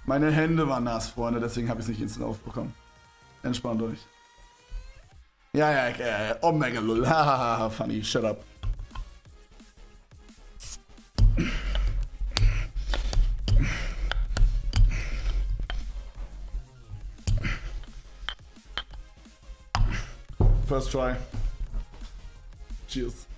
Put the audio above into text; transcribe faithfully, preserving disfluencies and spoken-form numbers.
Meine Hände waren nass, Freunde, deswegen habe ich es nicht instant aufbekommen. Entspannt euch. Ja, ja, äh, Omega Lul. Hahaha, funny, shut up. First try. Cheers.